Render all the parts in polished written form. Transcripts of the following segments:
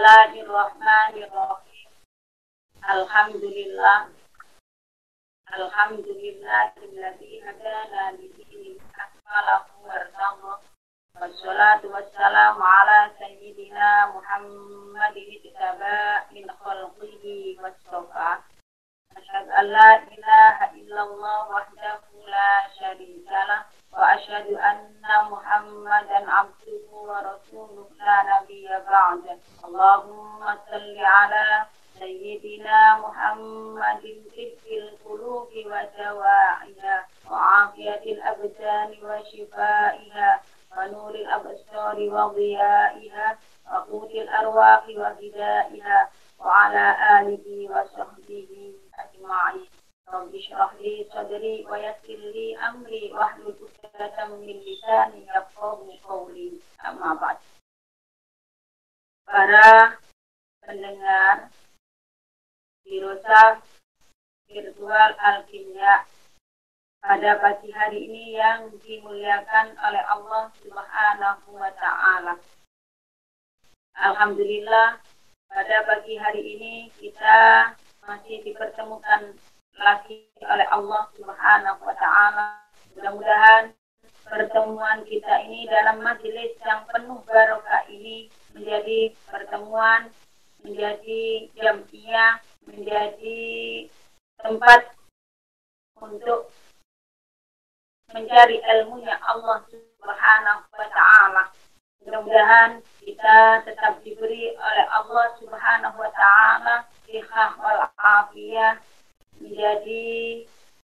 Bismillahirrahmanirrahim. Alhamdulillah. Alhamdulillahilladzi hadana lidinin akmalahu warhamah. Wassalatu wassalamu ala sayyidina Muhammadin ittaba min khalqihi wassafa. Asyhadu an la ilaha illallah wahdahu la syarika lah wa asyhadu anna Muhammadan abduhu wa rasuluhu la nabiyya ba'da. Allahumma shalli ala sayyidina Muhammadin tibbil qulubi wa dawa'iha wa afiyatil abdani wa shifaiha wa nuril absari wa dhiyaiha wa qutil arwaqi wa hidaiha wa ala alihi wa sahbihi ajma'in. Rabbi shrah li sadri wa yassir li amri wahlul 'uqdatam min lisani yafqahu qawli. Amma ba'd. Para pendengar Dirosa Virtual Al-Kimya, pada pagi hari ini yang dimuliakan oleh Allah Subhanahu wa Ta'ala. Alhamdulillah, pada pagi hari ini kita masih dipertemukan lagi oleh Allah Subhanahu wa Ta'ala. Mudah-mudahan pertemuan kita ini dalam majelis yang penuh barokah ini menjadi pertemuan, menjadi jamiah, menjadi tempat untuk mencari ilmunya Allah Subhanahu wa Ta'ala. Mudah-mudahan kita tetap diberi oleh Allah Subhanahu wa Ta'ala sihah wal afiyah, menjadi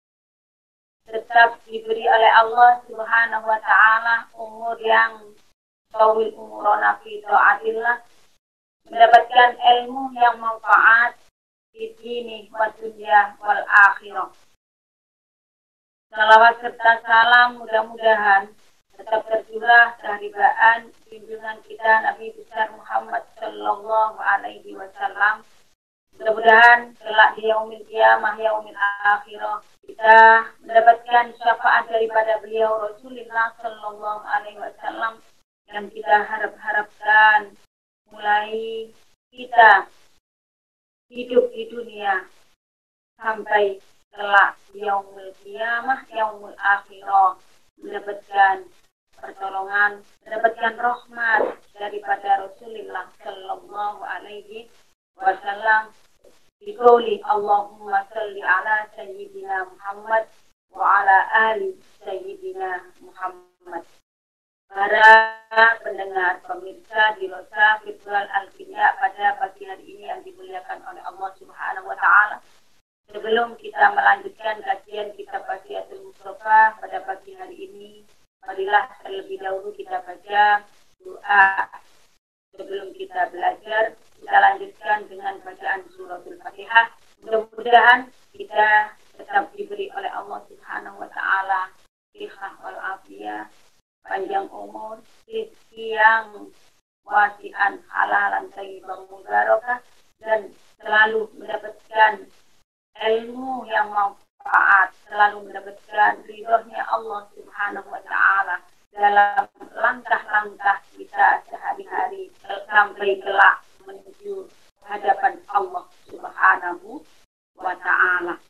tetap diberi oleh Allah Subhanahu wa Ta'ala umur yang tawil, umurana fi ta'atillah, mendapatkan ilmu yang manfaat di dini wa dunya wal akhirah. Salawat serta salam mudah-mudahan tetap tercurah keharibaan junjungan kita Nabi besar Muhammad sallallahu alaihi wasallam. Mudah-mudahan kelak di yaumil qiyamah, yaumil akhirah, kita mendapatkan syafaat daripada beliau Rasulullah sallallahu alaihi wasallam yang kita harap-harapkan mulai kita hidup di dunia sampai kelak yaumul qiyamah, yaumul akhirah, mendapatkan pertolongan, mendapatkan rahmat daripada Rasulullah sallallahu alaihi wasallam. Biqauli Allahumma salli ala sayyidina Muhammad wa ala ali sayyidina Muhammad. Para pendengar pemirsa Dirosa Virtual Al-Kimya, pada pagi hari ini yang dimuliakan oleh Allah Subhanahu wa Ta'ala, sebelum kita melanjutkan kajian kitab Wasiatul Mustafa pada pagi hari ini, marilah terlebih dahulu kita baca doa. Sebelum kita belajar, kita lanjutkan dengan bacaan suratul Fatihah. Mudah-mudahan kita tetap diberi oleh Allah Subhanahu wa Ta'ala sihah wal afiyah, panjang umur, rezeki yang wasi'an, halalan thayyiban mubarakah, dan selalu mendapatkan ilmu yang manfaat, selalu mendapatkan ridhonya Allah Subhanahu wa Ta'ala dalam langkah-langkah kita sehari-hari sampai kelak menuju hadapan Allah Subhanahu wa Ta'ala.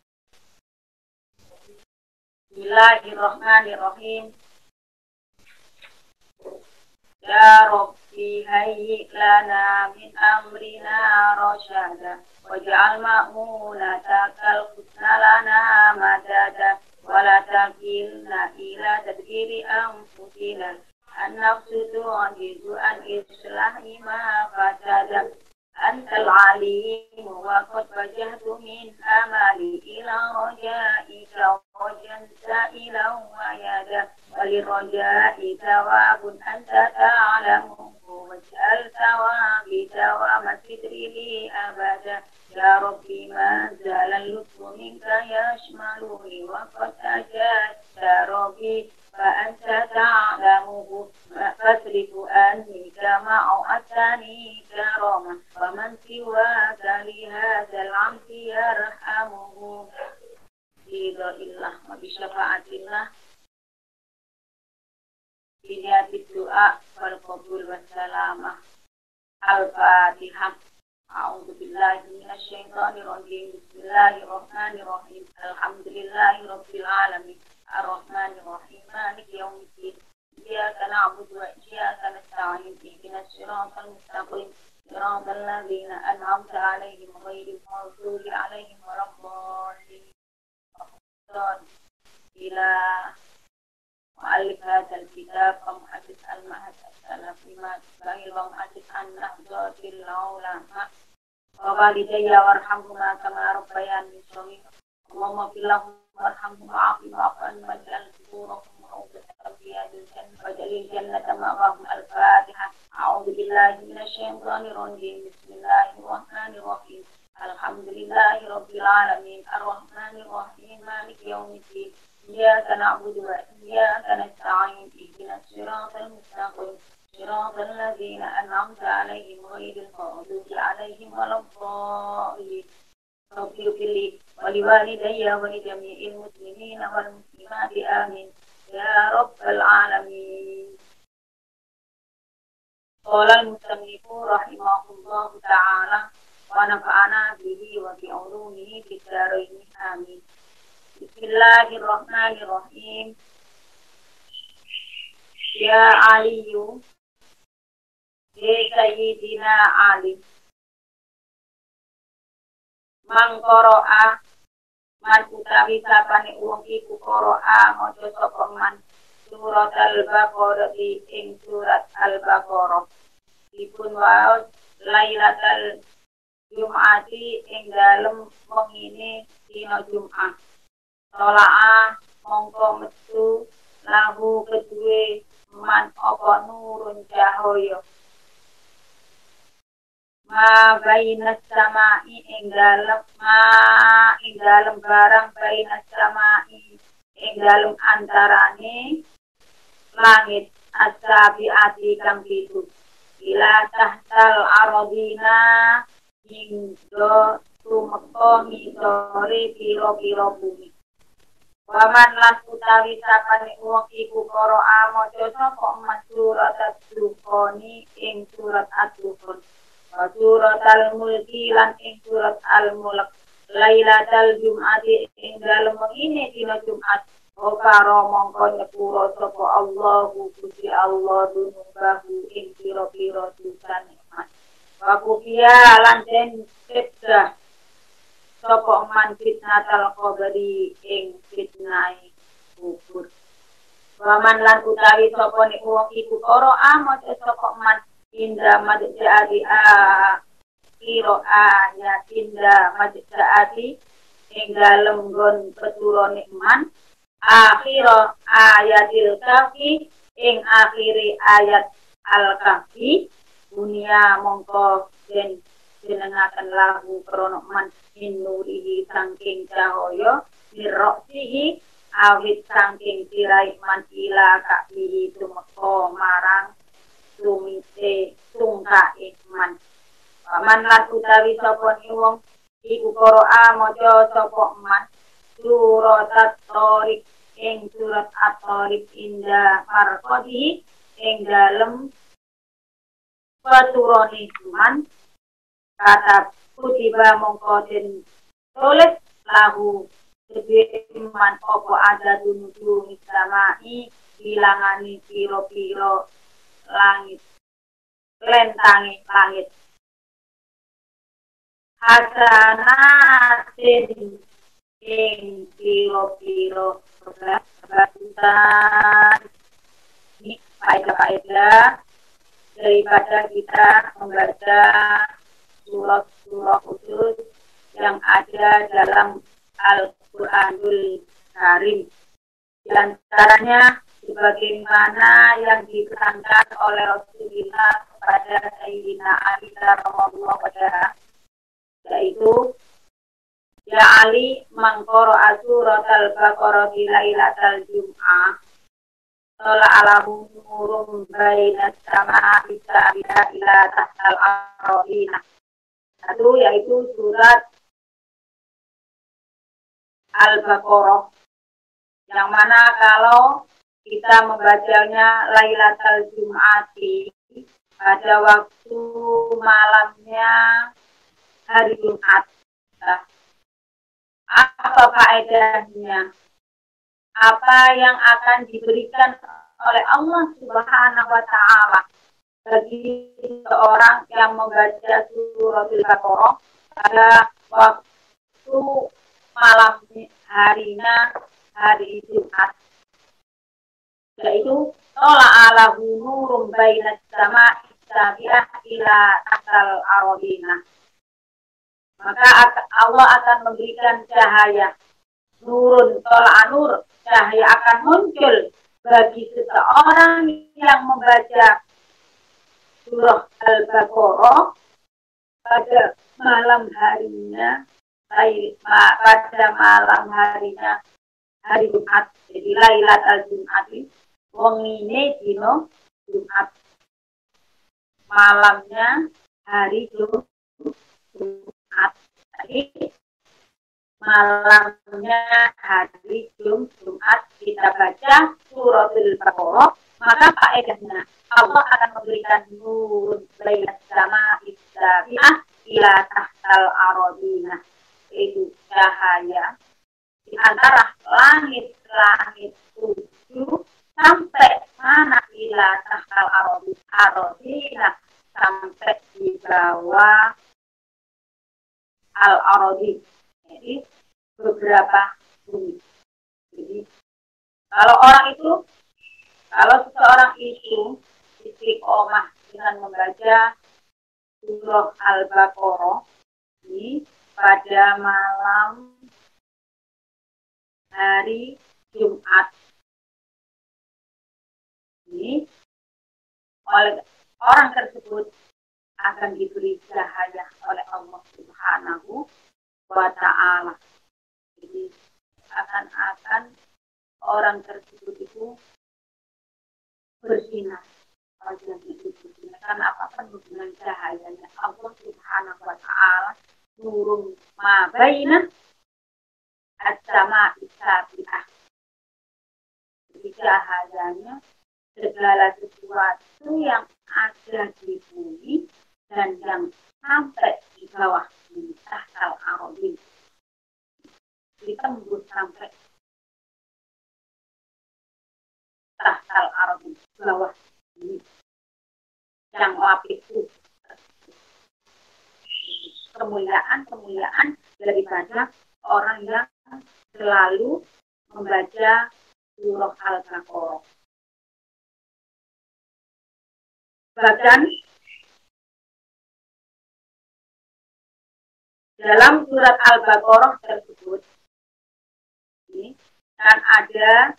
Bismillahirrahmanirrahim. Ya Rabbi hayyi lana min amrina rasyada waj'al ma'unatakal husna lana madada wa la takilna ila tadbiri anfusina an-nafsu tu'jizu an islahi ma fasada antal alim wa qad wajahtu min amali ila rajaika wajansa ila wa yada walirraja'i thawabun anta ta'lamuhu waj'al thawabi thawama sidri li abada. Ya Rabbi ma zalal lutfu minka yashmaluni wa qad ajadta Rabbi fa anta ta'lamuhu fasrifu anni kama atani karama wa man siwaka li hadzal amti yarhamuhu biridillah wa bisyafaatillah biniatit doa wal qabul wassalamah. Al-Fatihah. A'udzu billahi minasyaitonir rajim. Bismillahirrahmanirrahim. Alhamdulillahirabbil alamin. Arrahmanir rahim. Maliki yaumiddin. Iyyaka na'budu wa iyyaka nasta'in. Ihdinas siratal mustaqim. Siratal ladzina an'amta 'alaihim ghairil maghdubi 'alaihim waladdallin. Ila mu'allif hadzal kitab wa muhaddits al-mahad as-salafimah bagi wa muhaddits an-nahdlatil ulama wa walidayya warhamhuma kama rabbayani shaghira. Allahumma fil lahum warhamhum wa'afihim wa'fu anhum waj'al quburahum rawdatan riyadil jannah waj'alil jannata ma'wahum. Al-Fatihah. A'udzu billahi minasyaitonir rajim. Bismillahirrahmanirrahim. Alhamdulillahirabbil alamin. Arrahmanir rahim. Maliki yaumiddin. Iyyaka na'budu wa iyyaka nasta'in. Ihdinas siratal mustaqim. Siratal ladzina an'amta 'alaihim ghairil maghdubi 'alaihim waladdallin. Rabbil fili wa liwalidayya wa li jami'il muslimina wal muslimati amin ya rabbal alamin. Qala al-musannifu rahimahullahu ta'ala wa nafa'ana bihi wa bi 'ulumihi fid dharain amin. Bismillahirrahmanirrahim. Ya Aliyu Sayyidina Ali mangkoro'a man utawi sapane wong iku qoro'a maca sapa man surat al-Baqarah ing surat al-Baqarah dipun waos Lailatul Jum'ati ing dalem wengine dina Jumat. Tolaa mongko metu lahu kedue man apa nurun cahaya ma bainas samai ing dalem barang bainas samai ing dalem antarane langit asabiati kang pitu ila tahtal aradina ing do tumeka ngisore pira-pira bumi. Waman lan utawi sapane wong iku qoro'a maca sapa man surat ad-Dukhan ing surat ad-Dukhan. Wa surat al-Mulki lan ing surat al-Mulk. Lailatul Jum'ati ing dalem ngene dina Jumat. Karo mongko nyepuro sapa Allahu Gusti Allah dunubahu ing pira-pira dosane man. Wa kufiya lan den cipta sapa man fitnatal qabri ing fitnai kubur. Waman lan utawi sapa nek wong iku qoro'a maca sapa man indra majja'ati ayat indra majja'ati ing dalem nggon peturane man akhir ayatil kahfi ing akhiri ayat al-kahfi dunia mongko den jenengaken lahu krono man innurihi sangking cahaya mirroksihi awit sangking tirai man ila kabihi tumeko marang tumite tungkae man. Man lan utawi sapa wong iku qoro'a maca sapa man surat at-Tariq ing surat at-Tariq inda marqadi ing dalem paturane man kata kutiba mongko den tulis lahu kedhe man apa ada dunuju samai bilangane pira-pira langit lentange langit hasanatin ing pira-pira kebagusan ini faedah-faedah daripada kita membaca surah-surah khusus yang ada dalam Al-Quranul Karim. Di antaranya sebagaimana yang diterangkan oleh Rasulullah kepada Sayyidina Ali radhiyallahu anhu, yaitu ya Ali mangqara surat al-Baqarah di Lailatul Jum'ah tala alahu nurum bainas sama'i sabila ila tahtal arina. Satu yaitu surat Al-Baqarah, yang mana kalau kita membacanya Lailatul Jum'ati pada waktu malamnya hari Jumat. Nah, apa faedahnya? Apa yang akan diberikan oleh Allah Subhanahu wa Ta'ala bagi seorang yang membaca suratul Baqarah pada waktu malam harinya hari Jumat, yaitu tola'alahu nurun bainas sama'i sabi'ah ila asal arodina. Maka Allah akan memberikan cahaya nurun tola'anur, cahaya akan muncul bagi seseorang yang membaca surah Al-Baqarah pada malam harinya, pada malam harinya hari Jumat. Jadi Lailatul Jumat wengine dino Jumat, malamnya hari Jumat. Jadi malamnya hari Jumat kita baca suratul Baqarah, maka faedahnya Allah akan memberikan nur bainas sama'i sabi'ah ila tahtal arodina, yaitu cahaya di antara langit-langit 7 sampai mana ila tahtal arodina, sampai di bawah al-arodi. Jadi beberapa bumi. Jadi kalau seseorang itu istiqomah dengan membaca surah Al-Baqarah ini pada malam hari Jumat, ini oleh orang tersebut akan diberi cahaya oleh Allah Subhanahu wa Ta'ala. Jadi akan orang tersebut itu bersinar wajahnya itu bersinar. Karena apa? Penuh dengan cahayanya Allah Subhanahu wa Ta'ala. Nurun ma baina as-sama'i sabi'ah. Jadi cahayanya segala sesuatu yang ada di bumi dan yang sampai di bawah di tahtal arodin, ditembus sampai tahtal arodin, bawah ini yang lapis itu. Kemuliaan daripada orang yang selalu membaca surah Al-Baqarah. Bahkan dalam surat Al-Baqarah tersebut ini kan ada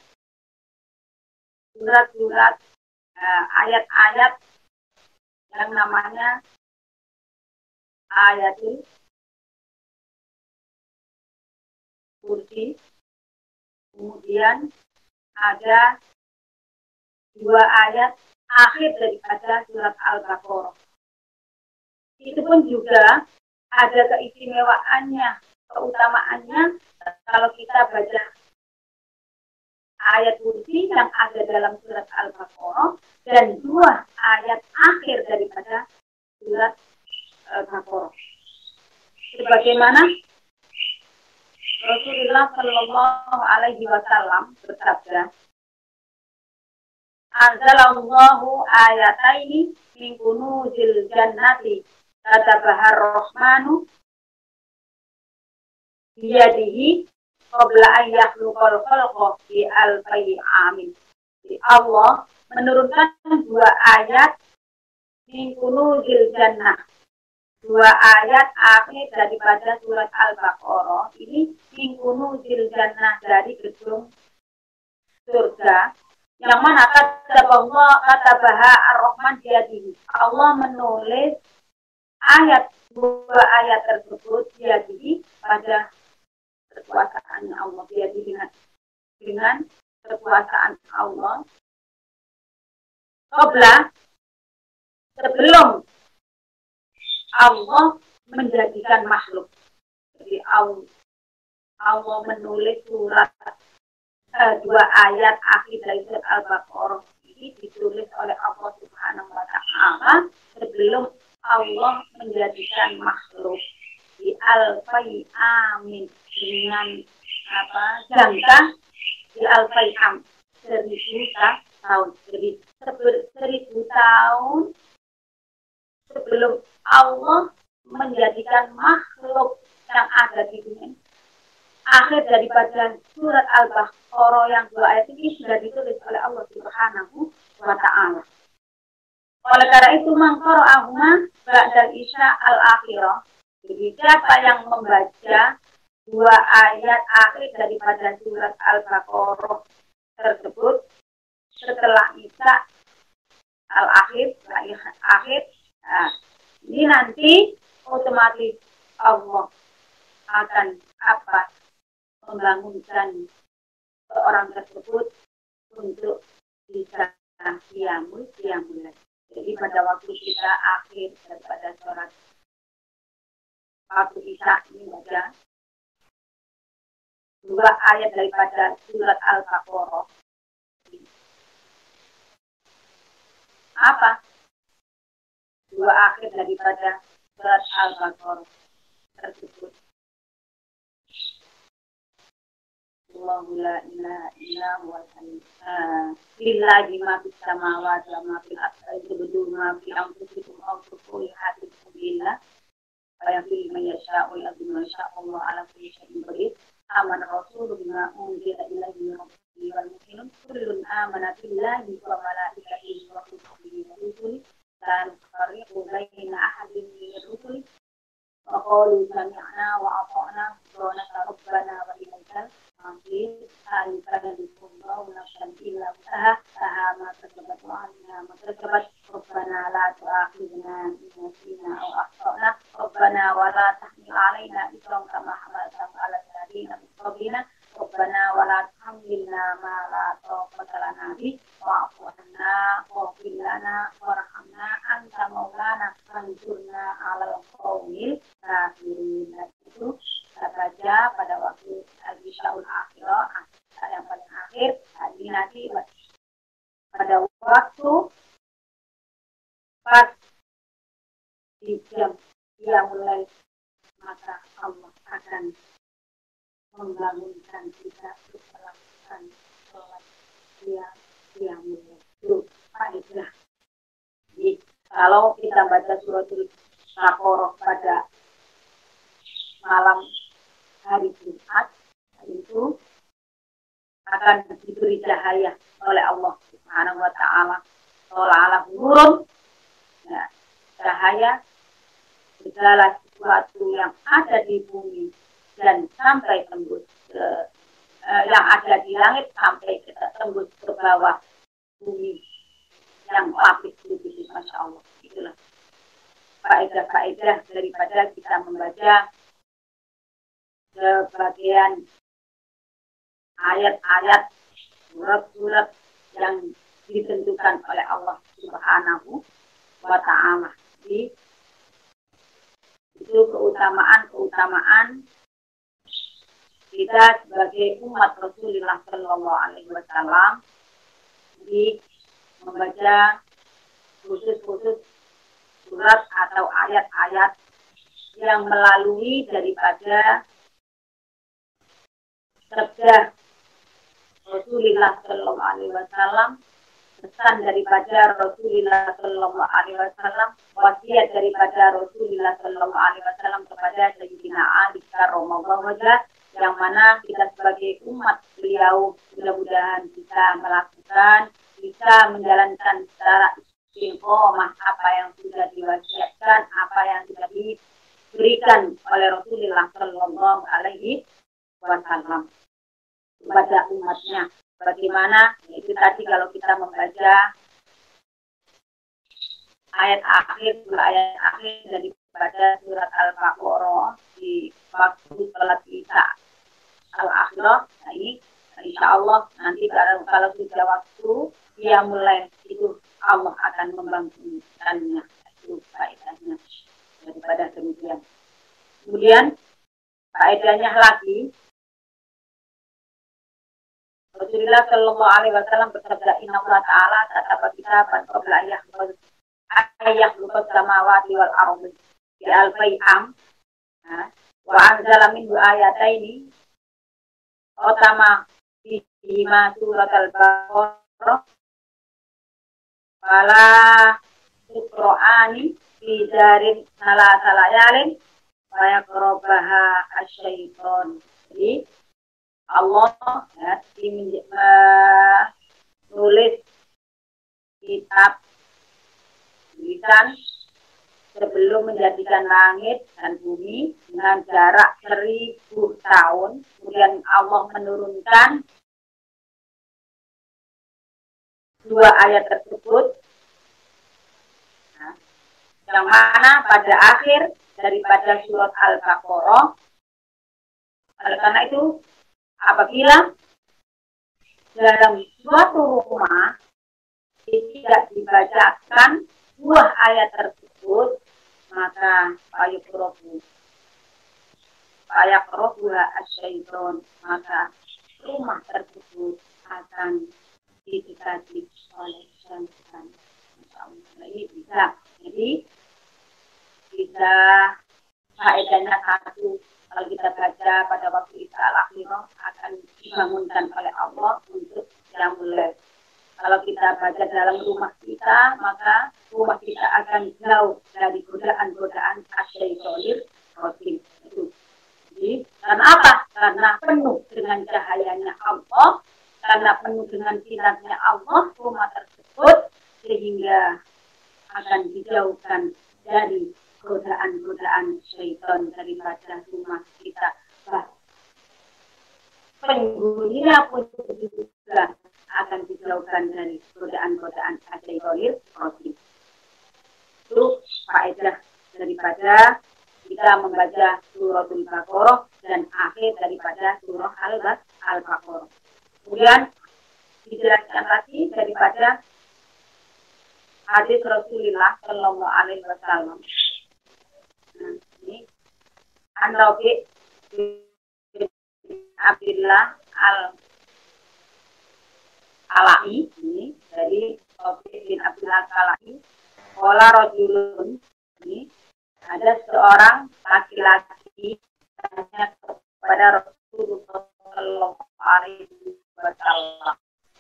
surat-surat ayat-ayat yang namanya ayatul kursi. Kemudian ada 2 ayat akhir daripada surat Al-Baqarah. Itu pun juga ada keistimewaannya, keutamaannya kalau kita baca ayat kursi yang ada dalam surat Al-Baqarah dan 2 ayat akhir daripada surat Al-Baqarah. Sebagaimana Rasulullah Shallallahu Alaihi Wasallam bersabda, "Anzalallahu ayataini min kunuzil jannati katabahar rahmanu biyadihi qabla an yakhluqal khalqa bi alfi amin." Jadi Allah menurunkan 2 ayat min kunuzil jannah, 2 ayat akhir daripada surat Al-Baqarah ini min kunuzil jannah, dari gedung surga, yang mana katabaha ar-Rahman biyadihi. Allah menulis ayat 2 ayat tersebut biyadihi pada kekuasaan Allah, biyadihi dengan kekuasaan Allah. Sebelum Allah menjadikan makhluk. Jadi Allah menulis surat 2 ayat akhir dari surat Al-Baqarah ini ditulis oleh Allah Subhanahu wa Ta'ala sebelum Allah menjadikan makhluk di alfai amin dengan jangka di alfai am 1000 tahun. Jadi 1000 tahun sebelum Allah menjadikan makhluk yang ada di dunia. Akhir daripada surat Al-Baqarah yang 2 ayat ini sudah ditulis oleh Allah Subhanahu wa Ta'ala. Oleh karena itu mangqara'ahuma ba'dal isya al-akhirah. Jadi siapa yang membaca 2 ayat akhir daripada surat Al-Baqarah tersebut setelah isya al-akhir, nah, ini nanti otomatis Allah akan membangunkan seorang tersebut untuk bisa qiyamul lail. Jadi pada waktu kita akhir daripada sholat waktu isya ini baca 2 ayat daripada surat Al-Baqarah. Apa? 2 akhir daripada surat Al-Baqarah tersebut. Allahu la ilaha illa huwa lillahi ma fis samawati wa ma fil ardi yabdu ma fi anfusikum aw tuqulu hadikum billah wa yaghfiru man yasha'u wa yaghfiru man yasha'u Allah ala kulli shay'in qadir. Amana rasulu bima unzila ilaihi min rabbihi wal mu'minun kullun amana billahi wa malaikatihi wa kutubihi wa rusulihi la nufarriqu baina ahadin min rusuli wa qalu sami'na wa ata'na ghufranaka rabbana wa ilaikal masih alifan dikumau nafsan illa usaha ma terdapat wa'alina ma terdapat Rabbana la tu'akhidna in nasina aw akhtana Rabbana wa la tahmil alaina isran kama hamaltahu ala alladziina min qablina Rabbana wa la tuhammilna ma la taqata lana bihi wa'fu 'anna waghfir lana warhamna anta maulana fansurna 'alal qaumil kafirin. Itu kita baca pada waktu al-isyaul akhirah, yang paling akhir. Ini nanti pada waktu pas di jam dia mulai, maka Allah akan membangunkan kita untuk melakukan sholat dia mulai. Itu faedah. Jadi kalau kita baca suratul Baqarah pada malam hari Jumat, itu akan diberi cahaya oleh Allah Subhanahu wa Ta'ala. Seolah-olah burung, ya, cahaya segala sesuatu yang ada di bumi dan sampai tembus yang ada di langit sampai kita tembus ke bawah bumi yang lapis putih. Masya Allah. Itulah faedah-faedah daripada kita membaca sebagian ayat-ayat surat-surat yang ditentukan oleh Allah Subhanahu wa Ta'ala. Jadi itu keutamaan kita sebagai umat Rasulullah Shallallahu Alaihi Wasallam di membaca khusus-khusus surat atau ayat-ayat yang melalui daripada sabda Rasulullah Shallallahu Alaihi Wasallam, pesan daripada Rasulullah Shallallahu Alaihi Wasallam, wasiat daripada Rasulullah Shallallahu Alaihi Wasallam kepada Sayyidina Ali karramallahu wajhah, yang mana kita sebagai umat beliau mudah-mudahan bisa melakukan, bisa menjalankan secara istiqomah apa yang sudah diwasiatkan, apa yang sudah diberikan oleh Rasulullah Shallallahu Alaihi Wasallam kepada umatnya. Bagaimana itu tadi kalau kita membaca ayat akhir daripada surat Al-Baqarah di waktu sholat isya al-akhirah, nah ini insya Allah nanti kalau sudah waktu dia mulai itu Allah akan membangunkannya. Itu faedahnya daripada demikian. Kemudian faedahnya lagi, Rasulullah Shallallahu Alaihi Wasallam bersabda, Inna Allah Taala tataba kitaban qabla ayah lupa samawati wal ardi di alfai am wa anzala min ayataini utama bima surat al-baqarah wala Qur'ani fi darin salayalin wa yaqrabaha asyaiton. Jadi Allah menulis kitab tulisan sebelum menjadikan langit dan bumi dengan jarak 1000 tahun. Kemudian Allah menurunkan 2 ayat tersebut, yang mana pada akhir daripada surat Al-Baqarah. Oleh karena itu, apabila dalam suatu rumah tidak dibacakan 2 ayat tersebut, maka fayaqrabuha asyaiton, maka rumah tersebut akan didekati oleh syaitan. Ini bisa. Jadi bisa faedahnya satu, kalau kita baca pada waktu Isra al-Akhirah akan dibangunkan oleh Allah untuk qiyamul lail. Kalau kita baca dalam rumah kita, maka rumah kita akan jauh dari godaan-godaan asyaitonir rojim. Jadi, karena apa? Karena penuh dengan cahayanya Allah, karena penuh dengan sinarnya Allah, rumah tersebut sehingga akan dijauhkan dari godaan-godaan syaitan daripada rumah kita. Penghuninya pun juga akan dijauhkan dari godaan-godaan syaitanir rojim. Itu faedah daripada kita membaca suratul Baqarah dan akhir daripada surah Al-Baqarah. Kemudian dijelaskan lagi daripada hadis Rasulullah Shallallahu Alaihi Wasallam. Ini An-Rabi Abdullah Al-Alai, ini dari Rabi bin Abdullah Al-Alai. Qala rajulun, ini ada seorang laki-laki tanya kepada Rasulullah Shallallahu Alaihi Wasallam,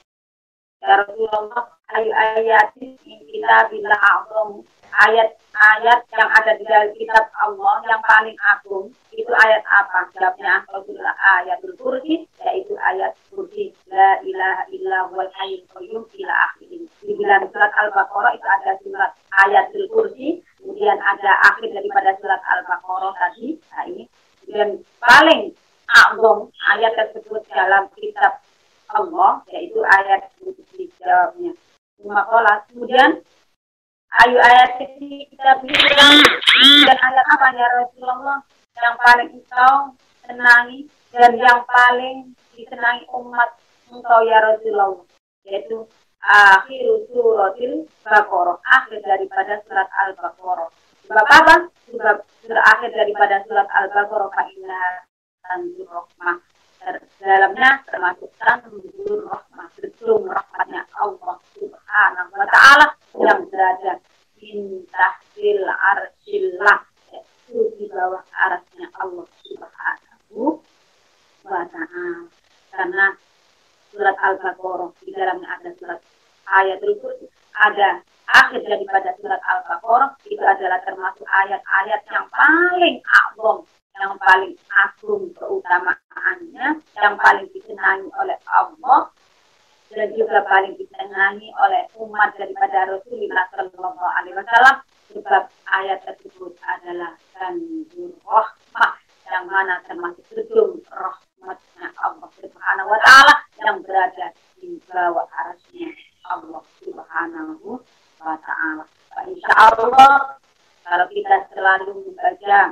ya Rasulullah, ayat-ayatin kita bila a'zam, ayat-ayat yang ada di dalam kitab Allah yang paling agung itu ayat apa? Jawabnya Rasulullah, ayatul kursi, yaitu ayat kursi la ilaha illa huwal hayyul qayyum ila akhirih. Di dalam surat Al-Baqarah itu ada surat ayatul kursi, kemudian ada akhir daripada surat Al-Baqarah tadi. Nah, ini kemudian paling agung ayat tersebut dalam kitab Allah, yaitu ayat kursi. Jawabnya Umakola. Kemudian ayu ayat ini kita bilang, dan ayat apa ya Rasulullah yang paling engkau senangi dan yang paling disenangi umat engkau ya Rasulullah, yaitu akhir suratil Baqarah, akhir daripada surat Al-Baqarah. Sebab apa? Sebab akhir daripada surat Al-Baqarah fa'inna tanzur rahmah, dalamnya termasuk tanzur rahmah, betul rahmatnya Allah Subhanahu wa Ta'ala yang berada di tahtil arsyillah, yaitu di bawah arasnya Allah Subhanahu wa Ta'ala. Karena surat Al-Baqarah di dalamnya ada surat ayatul kursi, ada akhir daripada surat Al-Baqarah, itu adalah termasuk ayat-ayat yang paling agung, yang paling agung keutamaannya, yang paling disenangi oleh Allah dan juga paling disenangi oleh umat daripada Rasulullah Shallallahu Alaihi Wasallam. Sebab ayat tersebut adalah tanzur rahmah, yang mana termasuk gedung rahmatnya Allah Subhanahu wa Ta'ala yang berada di bawah arasnya Allah Subhanahu wa Ta'ala. Insya Allah kalau kita selalu membaca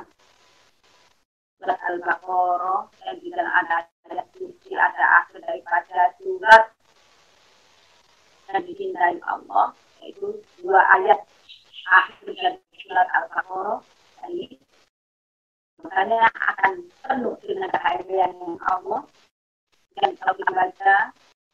surat Al-Baqarah yang di dalam ada ayat kursi, ada akhir daripada surat yang dicintai Allah, yaitu 2 ayat akhir dari surat Al-Baqarah ini, makanya akan penuh dengan cahaya Allah. Dan kalau kita baca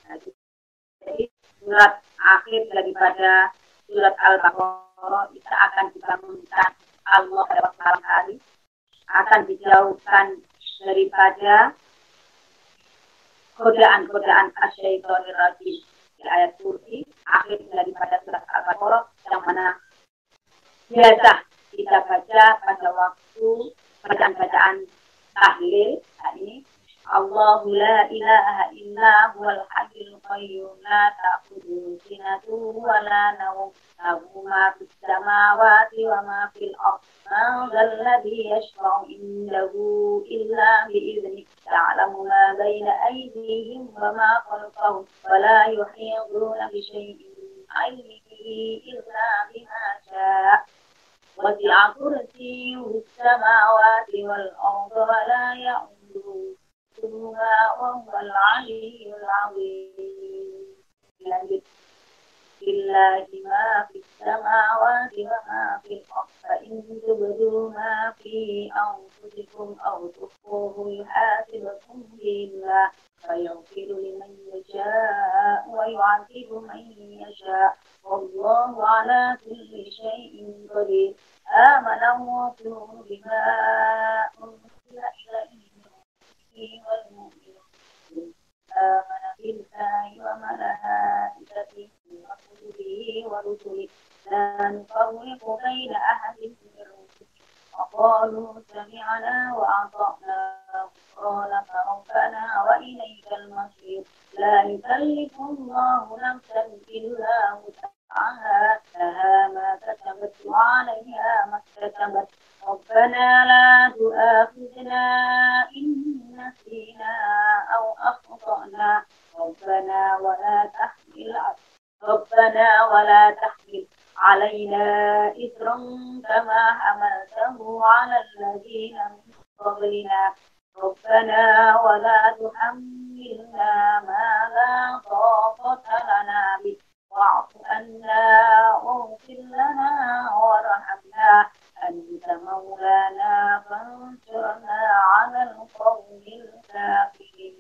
Nah, jadi surat akhir daripada surat Al-Baqarah kita akan dibangunkan Allah pada waktu malam hari, akan dijauhkan daripada godaan-godaan asyaitonir rajim. Di ayat kursi akhir daripada surat Al-Baqarah yang mana biasa kita baca pada waktu bacaan-bacaan tahlil. Nah, ini Allahu la ilaha illa huwal hayyul qayyum la ta'khudhuhu sinatun wa la nawm lahu ma fis samawati wa ma fil ardh man dhal ladzi yashfa'u indahu illa bi idhnihi ya'lamu ma bayna aydihim wa ma khalfahum wa la yuhituna bi shay'in min 'ilmihi illa bima sha'a وسع كرسيه السماوات والأرض ولا يؤوده وهو العلي العظيم لله ما في السماوات وما في الأرض فإن تبدوا ما في أنفسكم أو تخفوه يحاسبكم به الله فيغفر لمن يشاء ويعذب من يشاء والله على كل شيء قدير آمن الرسول بما أنزل إليه من ربه والمؤمنون آمن بالله وملائكته وكتبه ورسله لا نفرق بين أحد من رسله وقالوا سمعنا وأطعنا غفرانك ربنا وإليك المصير لا يكلف الله نفسا إلا وسعها لها ما كسبت وعليها ما اكتسبت ربنا لا تؤاخذنا إن نسينا أو أخطأنا ربنا ولا تحمل علينا إثرا كما حملته على الذين من قبلنا ربنا ولا تحملنا ما لا طاقة لنا به واعف عنا واغفر لنا وارحمنا أنت مولانا فانصرنا على القوم الكافرين.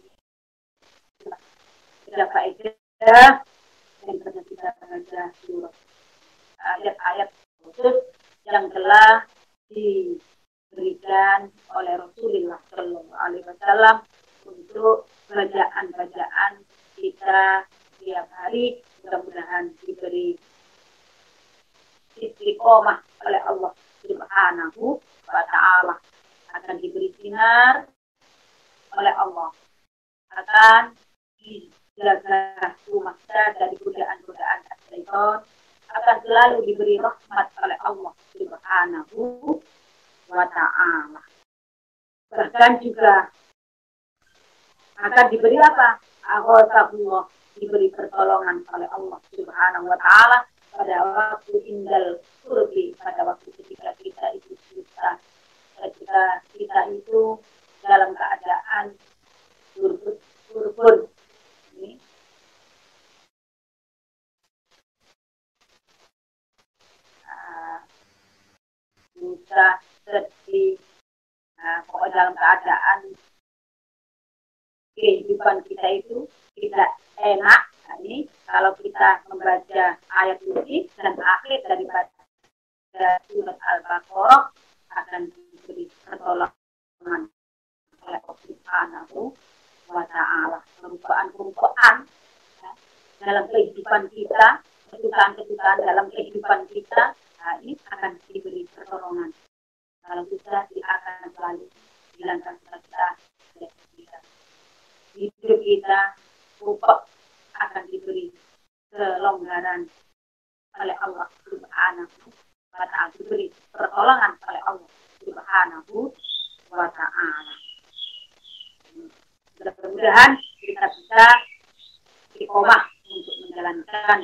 Sudah faedah yang pernah kita baca surah ayat-ayat khusus yang telah diberikan oleh Rasulullah Shallallahu Alaihi Wasallam untuk bacaan-bacaan kita tiap hari. Mudah-mudahan diberi istiqomah oleh Allah Subhanahu wa Ta'ala, akan diberi sinar oleh Allah, akan dijaga rumah kita dari godaan-godaan syaitan, akan selalu diberi rahmat oleh Allah Subhanahu wa Ta'ala. Bahkan juga akan diberi apa? Aghosabullah, diberi pertolongan oleh Allah Subhanahu wa Ta'ala pada waktu indal kurbi, pada waktu ketika kita itu susah, ketika kita itu dalam keadaan turun. Ini susah, sedih, pokoknya dalam keadaan kehidupan kita itu tidak enak. Nah, ini kalau kita membaca ayat suci dan akhir daripada surat Al-Baqarah akan diberi pertolongan oleh Allah Subhanahu wa Ta'ala. Perubahan ya, dalam kehidupan kita, kesusahan-kesusahan dalam kehidupan kita, nah, ini akan diberi pertolongan. Kalau kita akan selalu hilangkan kita. Hidup kita pokok akan diberi kelonggaran oleh Allah Subhanahu wa Ta'ala, diberi pertolongan oleh Allah Subhanahu wa Ta'ala. Mudah-mudahan kita bisa istiqomah untuk menjalankan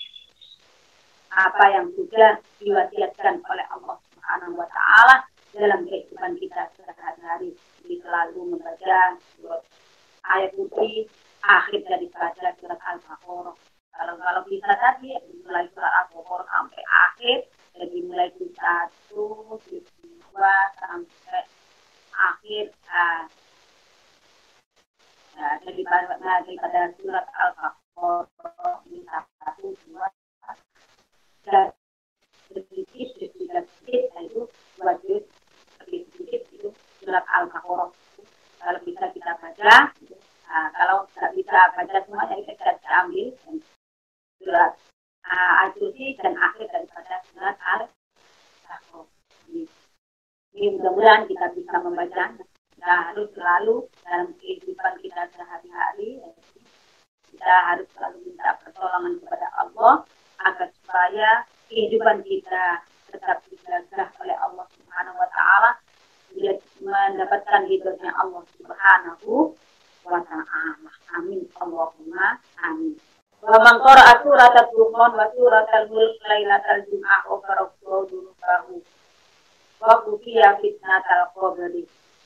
apa yang sudah diwasiatkan oleh Allah Subhanahu wa Ta'ala dalam kehidupan kita sehari-hari. Jadi selalu membaca surat ayat suci akhir daripada surat Al-Baqarah. Kalau bisa tadi mulai surat Al-Baqarah sampai akhir, jadi mulai surat 1, 2 sampai akhir Ya, daripada surat Al-Baqarah ini satu dua dan sedikit itu dua juz sedikit itu surat Al-Baqarah. Kalau bisa kita baca, nah, kalau tidak bisa baca semuanya kita bisa ambil surat Al-Kursi dan akhir daripada surat Al-Baqarah. Ini mudah-mudahan kita bisa membaca. Kita harus selalu dalam kehidupan kita sehari-hari, kita harus selalu minta pertolongan kepada Allah agar supaya kehidupan kita tetap dijaga oleh Allah Subhanahu wa taala, mendapatkan ridhonya Allah Subhanahu wa taala. Amin. Allahumma amin. Wa man qara'a surat al-Dukhan wa surat al-Mulk lailatal jum'ah wa faraqahu dunubahu wa kufiya fitnatal qabri.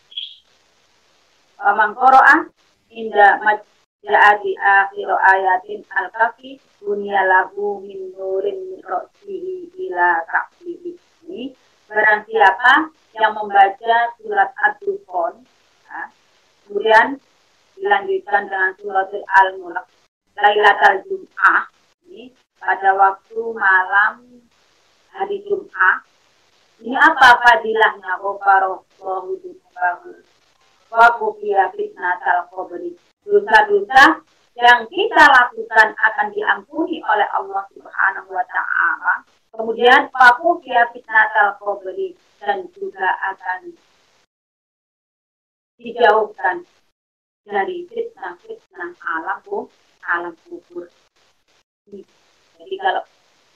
Wa man qara'a inda maja'ati akhir ayatin al-kafi dunya lahu min nurin min ra'sihi ila ka'fihi. Ini barang siapa yang membaca surat Ad-Dukhan, ya, kemudian dilanjutkan dengan surat Al-Mulk Lailatul Jum'ah, ini pada waktu malam hari Jum'ah. Ini apa fadilahnya? Ghafarallahu dzunubahu wa kufiya fitnatal qabri. Dosa-dosa yang kita lakukan akan diampuni oleh Allah Subhanahu wa taala. Kemudian wa kufiya fitnatal qabri, dan juga akan dijauhkan dari fitnah-fitnah alam kubur. Jadi kalau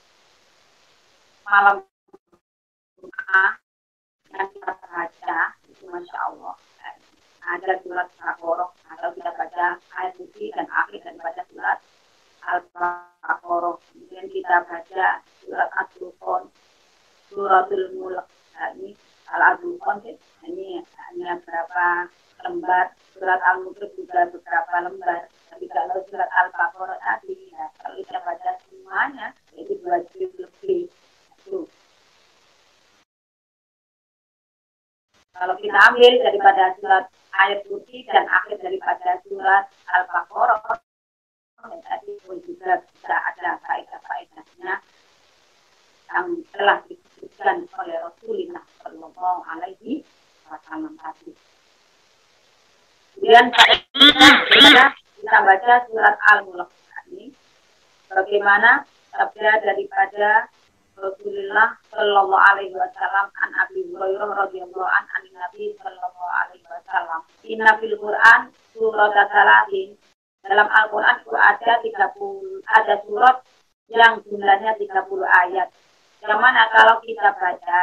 malam Jum'ah yang kita baca itu Masya Allah ada surat Al-Baqarah, atau kita baca ayat suci dan akhir daripada surat Al-Baqarah. Kemudian kita baca surat Ad-Dukhan, suratul Mulk. Nah, ini Al-Dukhan ini hanya berapa lembar, surat Al-Mulk juga beberapa lembar. Tapi kalau surat Al-Baqarah tadi, ya, kalau kita baca semuanya itu 2 juz lebih. Itu. Kalau kita ambil daripada surat ayat suci dan akhir daripada surat Al-Baqarah, tadi pun juga bisa ada faedah-faedahnya yang telah disebutkan oleh Rasulullah Shallallahu Alaihi Wasallam tadi. Kemudian kita baca surat Al-Mulk ini, bagaimana sabda daripada Rasulullah Shallallahu Alaihi Wasallam an Abi Hurairah radhiyallahu an Nabi Shallallahu Alaihi Wasallam. Inna fil Quran surat Salatin. Dalam Al-Quran itu ada surat yang jumlahnya 30 ayat. Yang mana kalau kita baca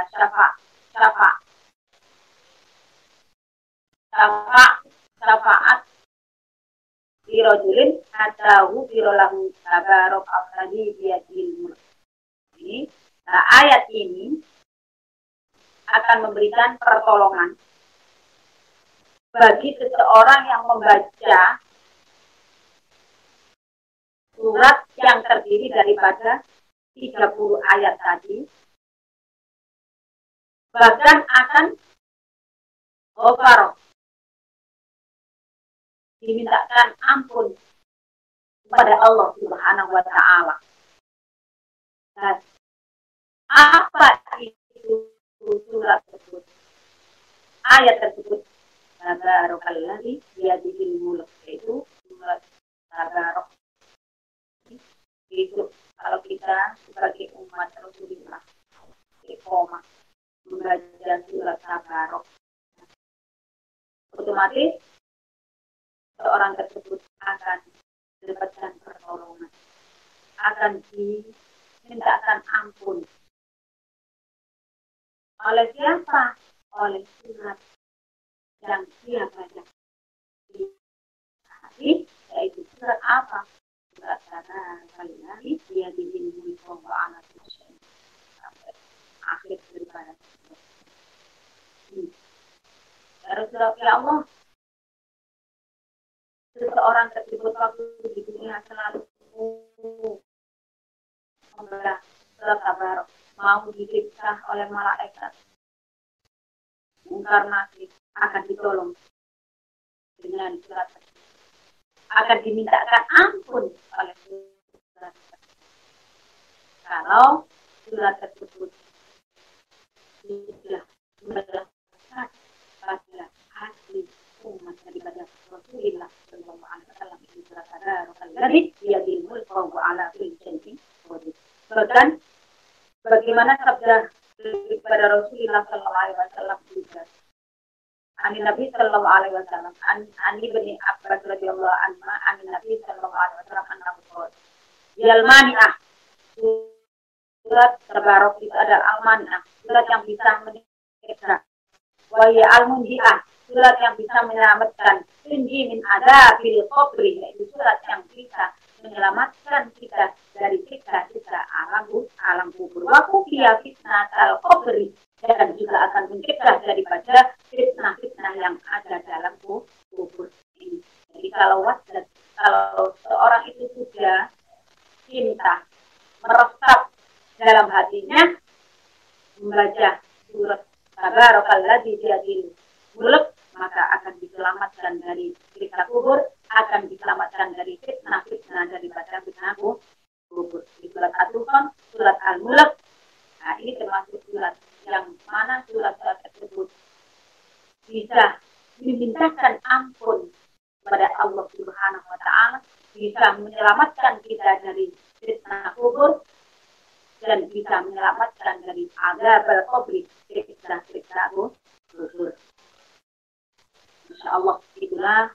syafaat birojulin atahu birolahu tabarok al-tadi biyadil mulk. Nah, ayat ini akan memberikan pertolongan bagi seseorang yang membaca surat yang terdiri daripada 30 ayat tadi, bahkan akan ghafarah, dimintakan ampun kepada Allah Subhanahu wa taala. Nah, apa itu surat tersebut? Ayat tersebut, Tabarakalladzi biyadihil mulk, itu surat Tabarak. Itu kalau kita sebagai umat Rasulullah iqomah membaca surat Tabarak, otomatis seorang tersebut akan mendapatkan pertolongan, akan dimintakan ampun. Oleh siapa? Oleh surat yang dia baca di hari, yaitu surat apa? Surat Tabarakalladzii biyadihil mulku wa huwa 'ala kulli syai'in qadir. Akhir daripada surat ya Allah, seseorang tersebut waktu di dunia selalu membaca surat Tabarak, mau disiksa oleh malaikat, Munkar Nakir, akan ditolong dengan surat tersebut. akan dimintakan ampun oleh surat. Kalau surat tersebut sudah melekat pada hati umat daripada Rasulullah Sallallahu Alaihi Wasallam itu surat Tabarakalladzī biyadihil mulku wa 'alā kulli syai'in qadir. Bahkan bagaimana sabda daripada Rasulullah Sallallahu Alaihi Wasallam juga. Ani Nabi Sallallahu Alaihi Wasallam, Ani bin Abbas radhiyallahu anhu, Ani Nabi Sallallahu Alaihi Wasallam annahu qala, "Yal mani'ah." Surat Tabarak itu adalah al-mani'ah, surat yang bisa menyelamatkan. Wa ya al-munji'ah, surat yang bisa menyelamatkan. Tunji min adzabil qabri, yaitu surat yang bisa menyelamatkan kita dari siksa-siksa alam kubur. Wa kufiya fitnatal qabri, dan juga akan mencegah daripada fitnah-fitnah yang ada dalam kubur ini. Jadi kalau seorang itu sudah cinta meresap dalam hatinya membaca surat Tabarakalladzī biyadihil mulk, maka akan diselamatkan dari siksa kubur, akan diselamatkan dari fitnah-fitnah daripada fitnah kubur. Di surat At-Dukhan, surat Al-Mulk. Nah, ini termasuk surat yang mana surat-surat tersebut bisa dimintakan ampun kepada Allah Subhanahu wa Ta'ala, bisa menyelamatkan kita dari fitnah kubur, dan bisa menyelamatkan dari azab al-qabri, siksa-siksa kubur. Insyaallah itulah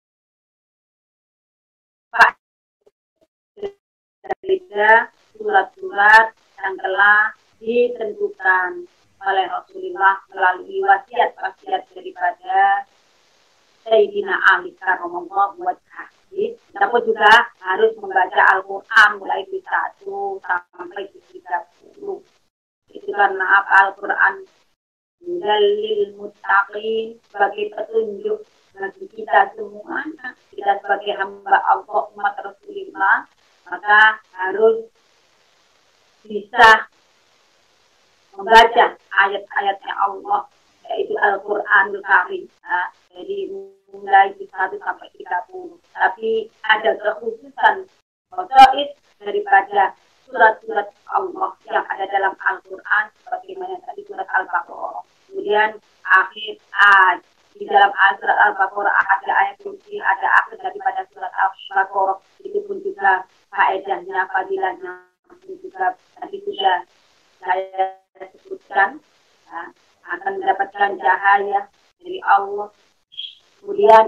surat-surat yang telah ditentukan oleh Rasulullah melalui wasiat-wasiat daripada Sayyidina Ali karramallahu wajhah. Kita pun juga harus membaca Al-Quran mulai di 1 sampai di 30. Itu karena apa? Al-Quran dalil muttaqin, sebagai petunjuk bagi kita semua, kita sebagai hamba Allah umat Rasulullah, maka harus bisa membaca ayat-ayatnya Allah, yaitu Al-Quranul Karim. Nah, jadi mulai di 1 sampai 30. Tapi ada kekhususan khosois daripada surat-surat Allah yang ada dalam Al-Quran, sebagaimana tadi surat Al-Baqarah. Kemudian di dalam surat Al-Baqarah ada ayat kunci, ada akhir daripada surat Al-Baqarah. Itu pun juga faedahnya, fadilahnya juga tadi sudah saya sebutkan, akan mendapatkan cahaya dari Allah, kemudian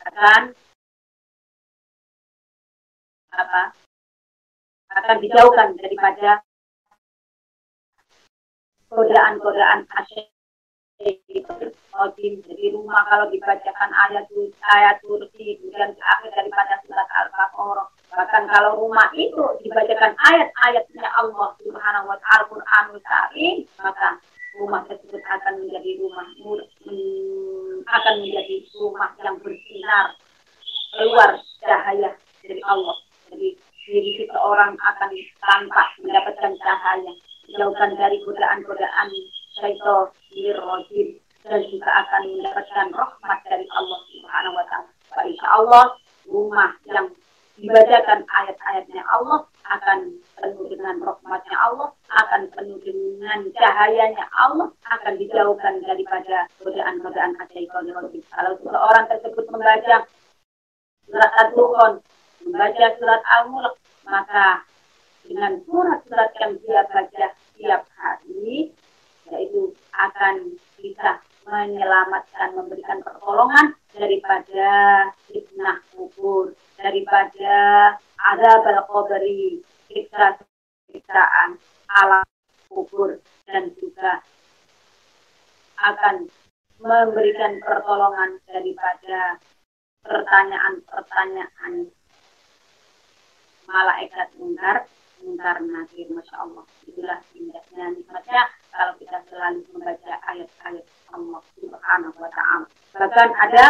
akan dijauhkan daripada godaan-godaan asyaitan. Jadi rumah kalau dibacakan ayat kursi, kemudian akhir daripada surat Al-Baqarah. Bahkan kalau rumah itu dibacakan ayat-ayatnya Allah Subhanahu wa Ta'ala Al-Quranul Karim, maka rumah tersebut akan menjadi rumah yang bersinar, keluar cahaya dari Allah. Jadi diri seseorang akan tampak mendapatkan cahaya, dijauhkan dari godaan-godaan syaitan rajim, dan juga akan mendapatkan rahmat dari Allah Subhanahu wa Ta'ala. Insya Allah rumah yang dibacakan ayat-ayatnya Allah akan penuh dengan rahmatnya Allah, akan penuh dengan cahayanya Allah, akan dijauhkan daripada godaan-godaan syaitan rajim. Kalau seorang tersebut membaca surat At-Dukhan, membaca surat Al-Mulk, maka dengan surat-surat yang dia baca setiap hari, yaitu akan bisa menyelamatkan, memberikan pertolongan daripada fitnah kubur, daripada azab al-qabri, siksa-siksaan alam kubur, dan juga akan memberikan pertolongan daripada pertanyaan-pertanyaan malaikat mungkar nakir. Masya Allah, itulah indahnya nikmatnya kalau kita selalu membaca ayat-ayat Allah Subhanahu wa Ta'ala. Bahkan ada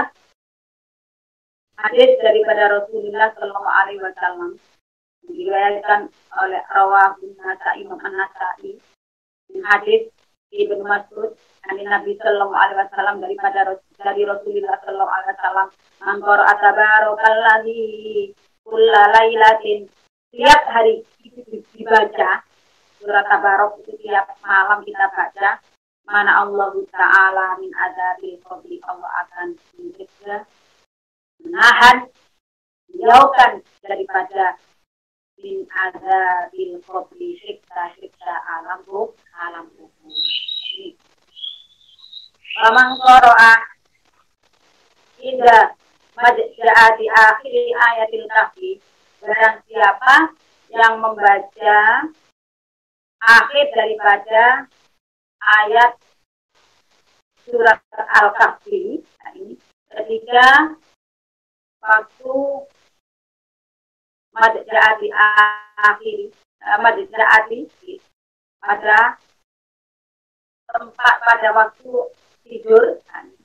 hadis daripada Rasulullah Sallallahu Alaihi Wasallam diriwayatkan oleh Imam An-Nasa'i, hadis Ibnu Mas'ud dari Nabi Sallallahu Alaihi Wasallam dari Rasulullah Sallallahu Alaihi Wasallam, mangkor atabarokalladzi kullalailatin, tiap hari itu dibaca surat Tabarok, itu tiap malam kita baca, mana Allah Ta'ala min adabil qabli, Allah akan mencegah, menahan, menjauhkan daripada min adabil qabli, siksa alam kubur. Faman qara'a inda maja'ati akhir ayatil kahfi, barang siapa yang membaca akhir daripada ayat surat Al-Kahfi, nah ini ketika waktu maja'ati akhir, maja'ati pada tempat, pada waktu tidur,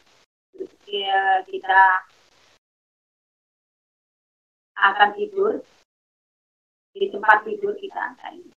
kita akan tidur di tempat tidur kita.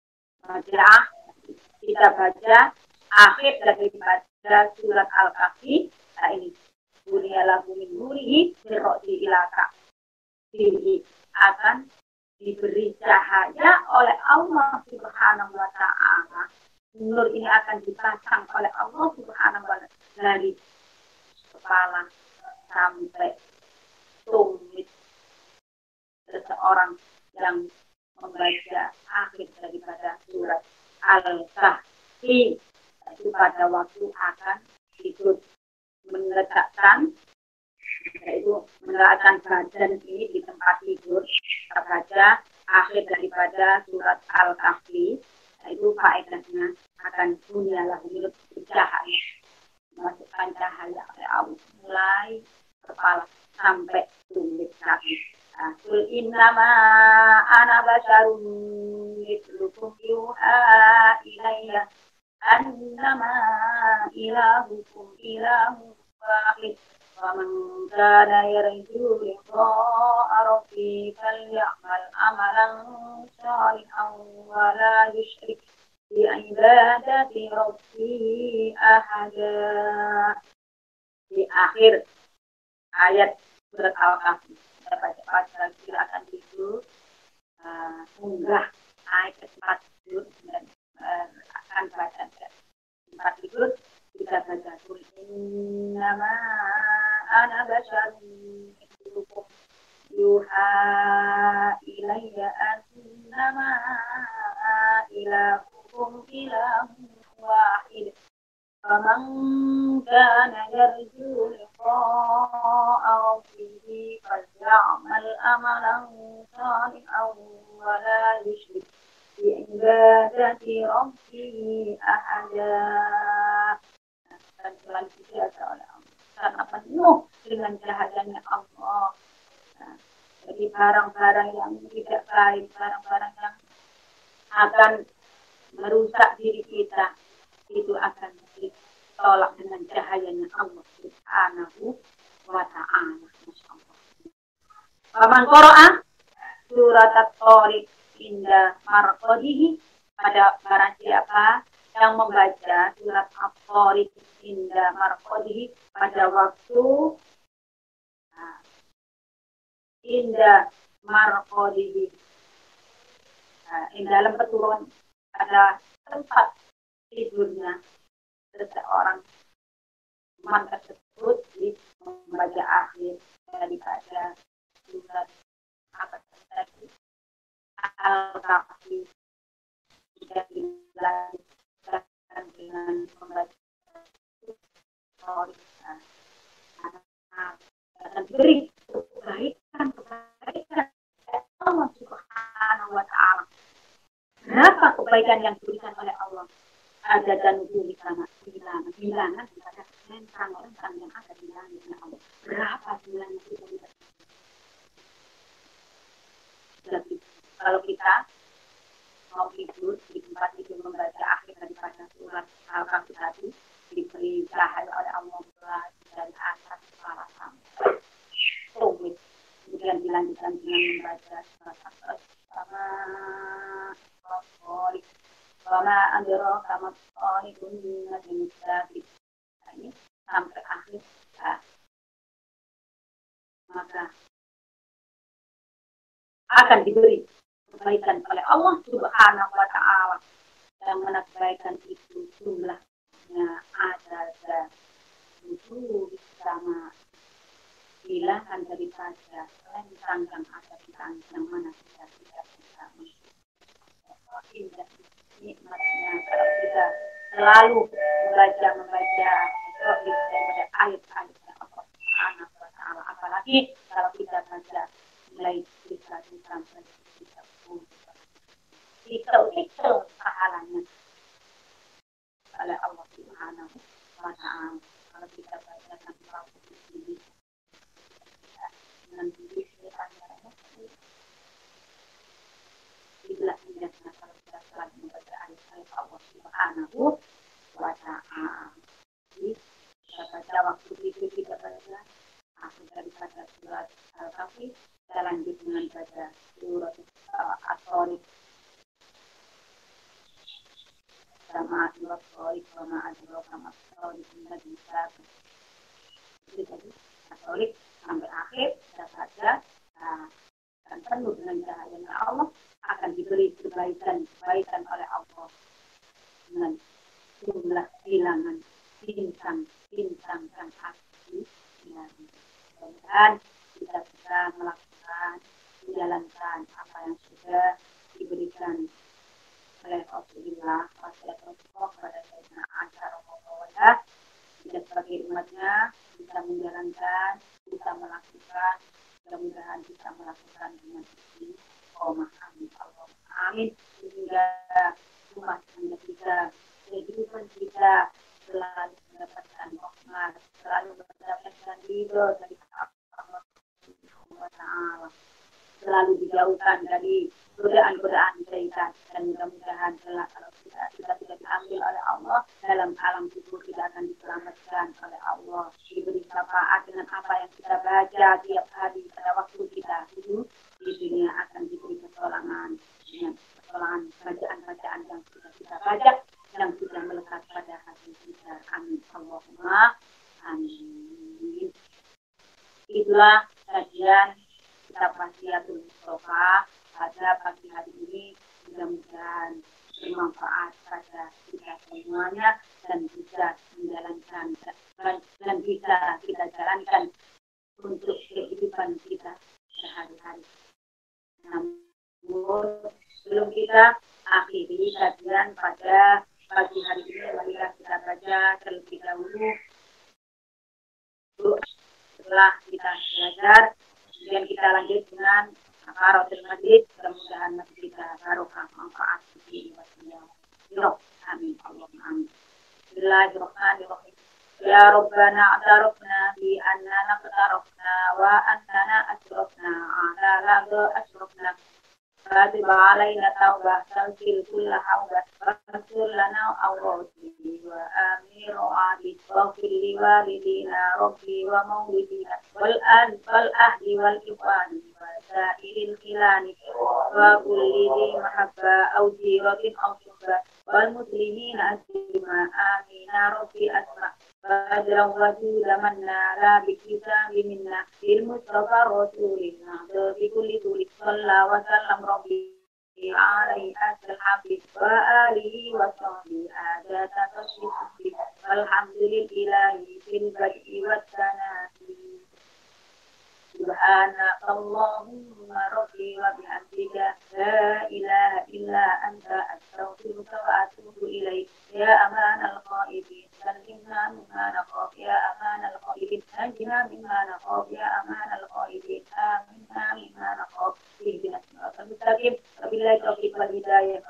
Kita baca akhir daripada surat Al-Kahfi. Nah ini bunyalahu min nurihi birro'di ilaka, ini akan diberi cahaya oleh Allah Subhanahu wa Ta'ala. Nur ini akan dipasang oleh Allah Subhanahu wa Ta'ala dari kepala sampai tumit seseorang yang membaca akhir daripada surat Al-Kahfi, itu pada waktu akan tidur, meletakkan, yaitu meletakkan badan ini di tempat tidur, baca akhir daripada surat Al-Kahfi, itu faedahnya akan bunyalahu min cahaya, masukkan cahaya oleh Allah mulai kepala sampai tumit kaki. Kul innama ana basyarum mithlukum yuha ilayya annama ilahukum ilahun wahid wa man kana yarju liqa'a rabbih falyamal amalan shalihan wa la yusyrik bi ibadati rabbih ahada. Di akhir ayat surat Al-Kahfi pada silakan tidur, unggah naik ke tempat tidur dan akan baca tempat tidur, kita baca kul innama ana basyarum mithlukum yuha ilayya annama ilahukum ilahun wahid faman kana yarju liqa'a rabbih falyamal amalan shalihan wa la yusyrik bi ibadati rabbih ahada. Dan selanjutnya oleh Allah karena penuh dengan cahayanya Allah. Jadi barang-barang yang tidak baik, barang-barang yang akan merusak diri kita, itu akan ditolak dengan cahayanya Allah Subhanahu wa Ta'ala. Masyaallah. Faman qara'a surat At-Tariq inda marqadihi, pada barang siapa yang membaca surat At-Tariq inda marqadihi pada waktu inda marqadihi, dalam keturun pada tempat tidurnya seseorang, man tersebut membaca akhir daripada surat apa tadi Al-Kahfi, jika dilanjutkan dengan membaca akan diberi kebaikan Allah Subhanahu wa Ta'ala. Berapa kebaikan yang diberikan oleh Allah? Ada dan di sana bilangan daripada lentang-lentang yang ada di langitnya Allah. Berapa bilangan itu kita? Jadi kalau kita mau tidur di tempat tidur membaca akhir daripada surat Al-Kahfi tadi, diberi cahaya oleh Allah dari atas kepala sampai tumit. Kemudian dilanjutkan dengan membaca surat Al-Kahfi sama Wama adraka mat-thariqun najmun tsaqib. Ini sampai akhir. Nah, maka akan diberi kebaikan oleh Allah Subhanahu wa taala. Yang mana kebaikan itu jumlahnya ada 7 sama hilangkan daripada rentang yang ada di yang mana kita tidak bisa indah nikmatnya kalau kita selalu membaca daripada ayat-ayat Allah Subhanahu wa taala, apalagi kalau kita baca mulai kisah sampai itu pahalanya oleh Allah Subhanahu wa taala. Kalau kita baca tanpa ini dengan diri kita itulah indahnya kalau kita selalu membaca ayat-ayat Allah Subhanahu wa ta'ala. Jadi kita baca waktu itu kita baca akhir daripada surat Al-Kahfi, kita lanjut dengan baca surat At-Thariq sama surat At-Thariq sama adraka mat-thariq najmun tsaqib. Jadi At-Thariq sampai akhir kita baca dan penuh dengan cahaya Allah akan diberi kebaikan oleh Allah dengan jumlah bilangan bintang yang asli. Dan kita bisa menjalankan apa yang sudah diberikan oleh Rasulullah SAW kepada Sayyidina Aisyah radhiyallahu anha. Kita sebagai umatnya bisa menjalankan, bisa melakukan, mudah-mudahan bisa melakukan dengan istiqomah. Amin. Amin. Sehingga umat kita, kehidupan kita selalu mendapatkan rahmat, selalu mendapatkan ridho dari Allah Subhanahu wa taala, selalu dijauhkan dari godaan-godaan syaitan, dan mudah-mudahan kelak kalau kita tidak diambil oleh Allah dalam alam kubur, kita akan diselamatkan oleh Allah, diberi syafaat dengan apa yang kita baca tiap hari pada waktu kita hidup di dunia, akan diberi pertolongan dengan pertolongan bacaan-bacaan yang sudah kita baca yang sudah melekat pada hati kita. Amin. Allahumma amin. Itulah kajian kitab Wasiatul Mustafa pada pagi hari ini. Mudah-mudahan bermanfaat pada kita semuanya dan bisa menjalankan dan bisa kita jalankan untuk kehidupan kita sehari-hari. Namun sebelum kita akhiri kajian pada pagi hari ini, marilah kita baca terlebih dahulu setelah kita belajar, kemudian kita lanjut dengan Kafaratul Majlis. Mudah-mudahan masih kita barokah manfaat di wasillah. Amin. Allahumma amin. Bismillahirrahmanirrahim. Ya Rabbana atarafna bi annana qatarafna wa annana asrafna ala laga asrafna فاتب علينا توبة تغفر كل حوبة واغفر لنا أوراقي وآمير عادي واغفر لوالدينا ربي ومولدينا والأهل والإخوان وسائر الخلان وكل ذي محبة أو جيرة أو شهبة والمسلمين أجمعين آمين ربي أسمع فأجرا وجود منا لا بالكتاب منا بالمصطفى رسول الله بكل طول صلى وسلم ربي عليه الحمد وآله وصحبه آجات تشريف والحمد لله في البدء والتناسي سبحانك اللهم ربي وبحمدك لا إله إلا أنت أستغفرك وأتوب إليك يا أمان الخائفين سلمنا مما نخاف يا أمان الخائفين نجنا مما نخاف يا أمان الخائفين آمنا مما نخاف اهدنا الصراط المستقيم وبالله التوفيق والهداية